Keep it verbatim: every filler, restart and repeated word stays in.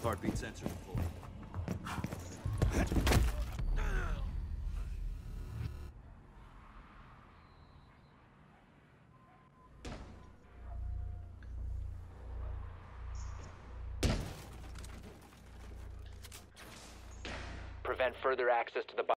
Heartbeat sensor full. Prevent further access to the